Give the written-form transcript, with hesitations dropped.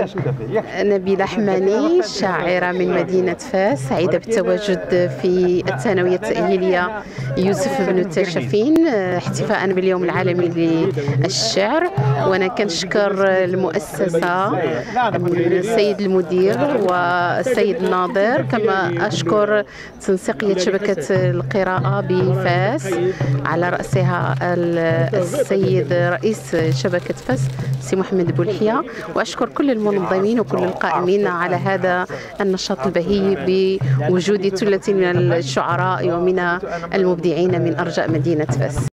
نبيلة حماني، شاعرة من مدينة فاس، سعيدة بالتواجد في الثانوية التأهيلية يوسف بن التاشفين احتفاء باليوم العالمي للشعر. وأنا كنشكر المؤسسة، السيد المدير والسيد الناظر، كما أشكر تنسيقية شبكة القراءة بفاس على رأسها السيد رئيس شبكة فاس سي محمد بولحية، وأشكر كل المنظمين وكل القائمين على هذا النشاط البهي بوجود ثلة من الشعراء ومن المبدعين من أرجاء مدينة فاس.